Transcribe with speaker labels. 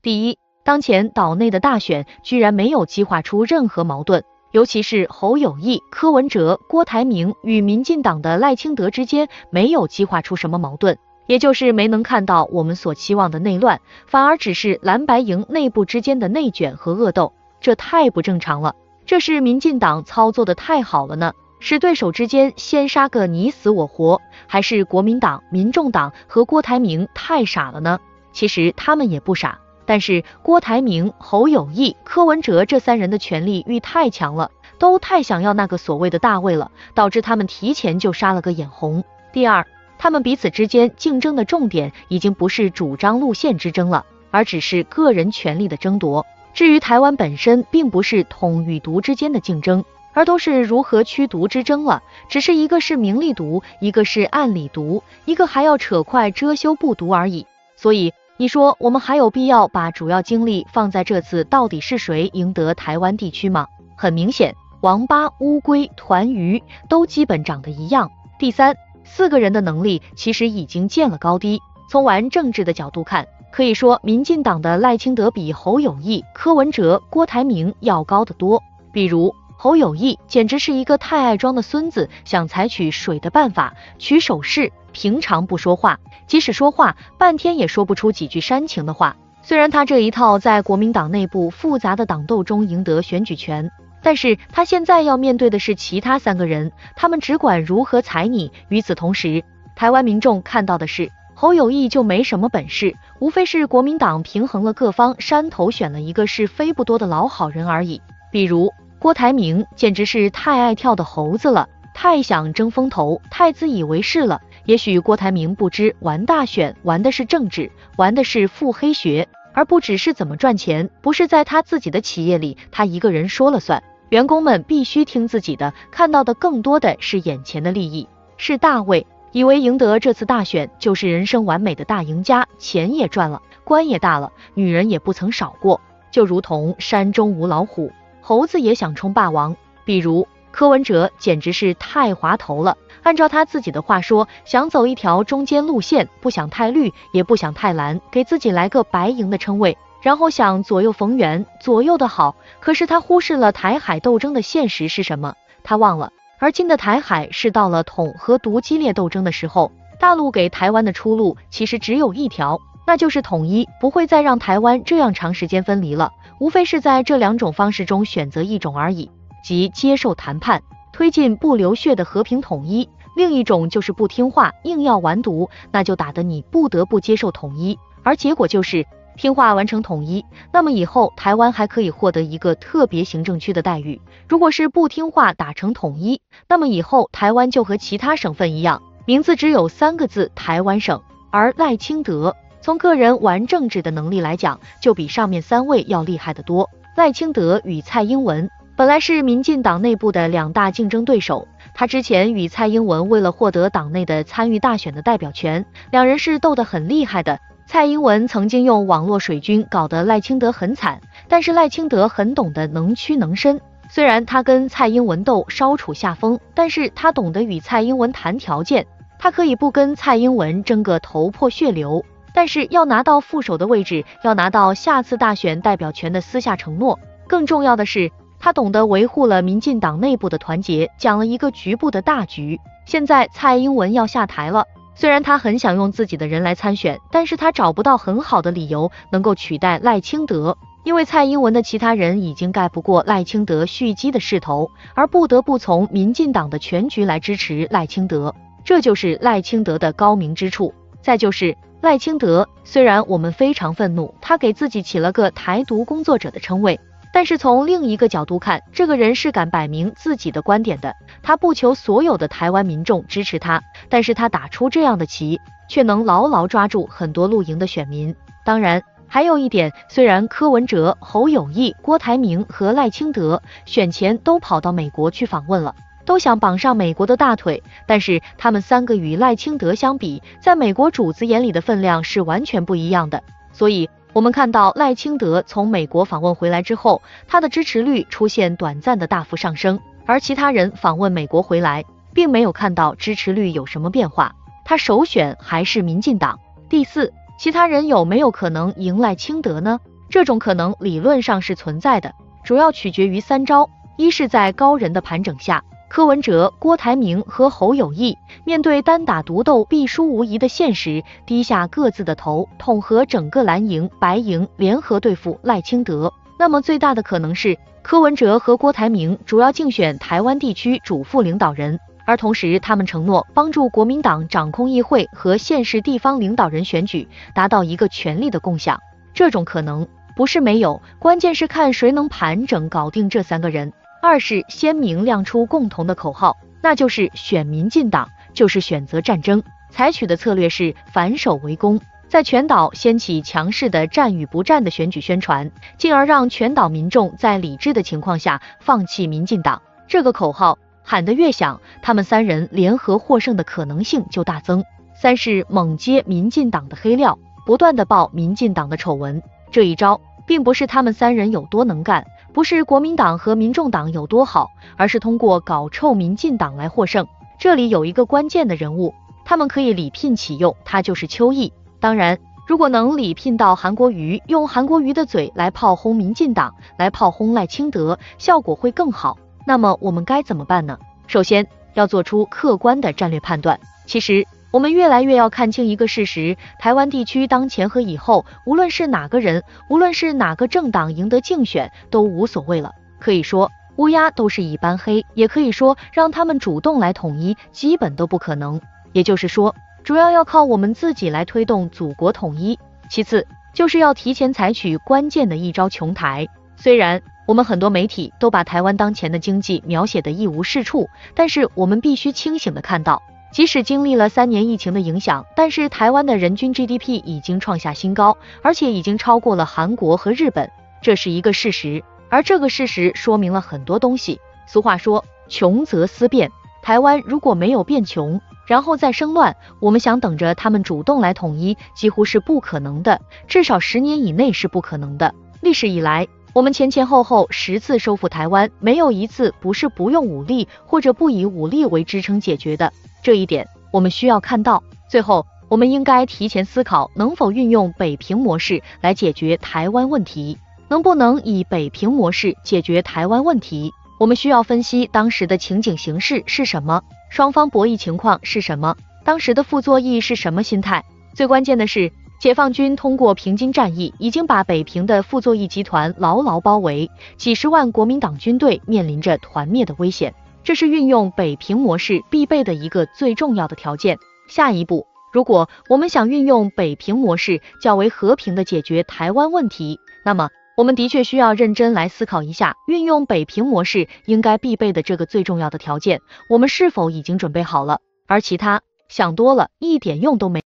Speaker 1: 第一，当前岛内的大选居然没有激化出任何矛盾，尤其是侯友谊、柯文哲、郭台铭与民进党的赖清德之间没有激化出什么矛盾，也就是没能看到我们所期望的内乱，反而只是蓝白营内部之间的内卷和恶斗，这太不正常了。这是民进党操作的太好了呢？是对手之间先杀个你死我活，还是国民党、民众党和郭台铭太傻了呢？其实他们也不傻，但是郭台铭、侯友谊、柯文哲这三人的权力欲太强了，都太想要那个所谓的大位了，导致他们提前就杀了个眼红。第二，他们彼此之间竞争的重点已经不是主张路线之争了，而只是个人权力的争夺。至于台湾本身，并不是统与独之间的竞争，而都是如何驱独之争了，只是一个是明里独，一个是暗里独，一个还要扯快遮羞布独而已。所以你说我们还有必要把主要精力放在这次到底是谁赢得台湾地区吗？很明显，王八、乌龟、团鱼都基本长得一样。第三，四个人的能力其实已经见了高低，从玩政治的角度看，可以说民进党的赖清德比侯友谊、柯文哲、郭台铭要高得多。比如侯友谊简直是一个太爱装的孙子，想采取水的办法，取手势，平常不说话，即使说话半天也说不出几句煽情的话。虽然他这一套在国民党内部复杂的党斗中赢得选举权，但是他现在要面对的是其他三个人，他们只管如何踩你。与此同时，台湾民众看到的是侯友谊就没什么本事，无非是国民党平衡了各方，山头选了一个是非不多的老好人而已。比如郭台铭简直是太爱跳的猴子了，太想争风头，太自以为是了。也许郭台铭不知玩大选玩的是政治，玩的是腹黑学，而不只是怎么赚钱，不是在他自己的企业里他一个人说了算，员工们必须听自己的，看到的更多的是眼前的利益，是大位，以为赢得这次大选就是人生完美的大赢家，钱也赚了，官也大了，女人也不曾少过，就如同山中无老虎，猴子也想冲霸王。比如柯文哲简直是太滑头了，按照他自己的话说，想走一条中间路线，不想太绿，也不想太蓝，给自己来个白营的称谓，然后想左右逢源，左右的好。可是他忽视了台海斗争的现实是什么，他忘了而今的台海是到了统和独激烈斗争的时候，大陆给台湾的出路其实只有一条，那就是统一，不会再让台湾这样长时间分离了，无非是在这两种方式中选择一种而已，即接受谈判，推进不流血的和平统一；另一种就是不听话，硬要完犊，那就打得你不得不接受统一，而结果就是听话完成统一，那么以后台湾还可以获得一个特别行政区的待遇；如果是不听话打成统一，那么以后台湾就和其他省份一样，名字只有3个字，台湾省。而赖清德从个人玩政治的能力来讲，就比上面3位要厉害得多。赖清德与蔡英文本来是民进党内部的2大竞争对手，他之前与蔡英文为了获得党内的参与大选的代表权，两人是斗得很厉害的。蔡英文曾经用网络水军搞得赖清德很惨，但是赖清德很懂得能屈能伸，虽然他跟蔡英文斗稍处下风，但是他懂得与蔡英文谈条件，他可以不跟蔡英文争个头破血流，但是要拿到副手的位置，要拿到下次大选代表权的私下承诺，更重要的是他懂得维护了民进党内部的团结，讲了一个局部的大局。现在蔡英文要下台了，虽然他很想用自己的人来参选，但是他找不到很好的理由能够取代赖清德，因为蔡英文的其他人已经盖不过赖清德蓄积的势头，而不得不从民进党的全局来支持赖清德，这就是赖清德的高明之处。再就是赖清德，虽然我们非常愤怒，他给自己起了个台独工作者的称谓，但是从另一个角度看，这个人是敢摆明自己的观点的，他不求所有的台湾民众支持他，但是他打出这样的旗，却能牢牢抓住很多露营的选民。当然还有一点，虽然柯文哲、侯友谊、郭台铭和赖清德选前都跑到美国去访问了，都想绑上美国的大腿，但是他们3个与赖清德相比，在美国主子眼里的分量是完全不一样的。所以我们看到赖清德从美国访问回来之后，他的支持率出现短暂的大幅上升，而其他人访问美国回来，并没有看到支持率有什么变化，他首选还是民进党。第四，其他人有没有可能赢赖清德呢？ 这种可能理论上是存在的，主要取决于3招：一是在高人的盘整下，柯文哲、郭台铭和侯友宜面对单打独斗必输无疑的现实，低下各自的头，统合整个蓝营、白营联合对付赖清德。那么最大的可能是柯文哲和郭台铭主要竞选台湾地区主副领导人，而同时他们承诺帮助国民党掌控议会和县市地方领导人选举，达到一个权力的共享。这种可能不是没有，关键是看谁能盘整搞定这3个人。二是鲜明亮出共同的口号，那就是选民进党，就是选择战争，采取的策略是反守为攻，在全岛掀起强势的战与不战的选举宣传，进而让全岛民众在理智的情况下放弃民进党。这个口号喊得越响，他们3人联合获胜的可能性就大增。三是猛揭民进党的黑料，不断的爆民进党的丑闻。这一招并不是他们3人有多能干，不是国民党和民众党有多好，而是通过搞臭民进党来获胜。这里有一个关键的人物，他们可以礼聘启用，他就是邱毅。当然，如果能礼聘到韩国瑜，用韩国瑜的嘴来炮轰民进党，来炮轰赖清德，效果会更好。那么我们该怎么办呢？首先要做出客观的战略判断。其实我们越来越要看清一个事实，台湾地区当前和以后，无论是哪个人，无论是哪个政党赢得竞选，都无所谓了。可以说乌鸦都是一般黑，也可以说让他们主动来统一，基本都不可能。也就是说，主要要靠我们自己来推动祖国统一。其次就是要提前采取关键的一招琼台。虽然我们很多媒体都把台湾当前的经济描写的一无是处，但是我们必须清醒的看到，即使经历了3年疫情的影响，但是台湾的人均 GDP 已经创下新高，而且已经超过了韩国和日本，这是一个事实。而这个事实说明了很多东西。俗话说穷则思变，台湾如果没有变穷，然后再生乱，我们想等着他们主动来统一几乎是不可能的，至少10年以内是不可能的。历史以来，我们前前后后10次收复台湾，没有一次不是不用武力或者不以武力为支撑解决的，这一点我们需要看到。最后，我们应该提前思考能否运用北平模式来解决台湾问题。能不能以北平模式解决台湾问题，我们需要分析当时的情景形势是什么，双方博弈情况是什么，当时的傅作义是什么心态。最关键的是，解放军通过平津战役已经把北平的傅作义集团牢牢包围，几十万国民党军队面临着团灭的危险，这是运用北平模式必备的一个最重要的条件。下一步，如果我们想运用北平模式较为和平的解决台湾问题，那么我们的确需要认真来思考一下，运用北平模式应该必备的这个最重要的条件，我们是否已经准备好了？而其他想多了一点用都没有。